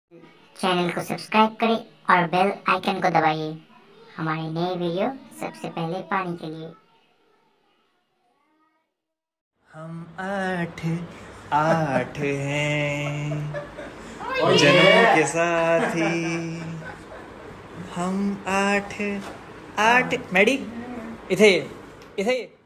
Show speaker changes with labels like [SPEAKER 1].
[SPEAKER 1] Channel को subscribe करें और बेल आइकन को दबाइए हमारी नई वीडियो सबसे पहले पाने के लिए।
[SPEAKER 2] हम आठ आठ हैं जनों के साथी। हम आठ आठ मैडी इथे इथे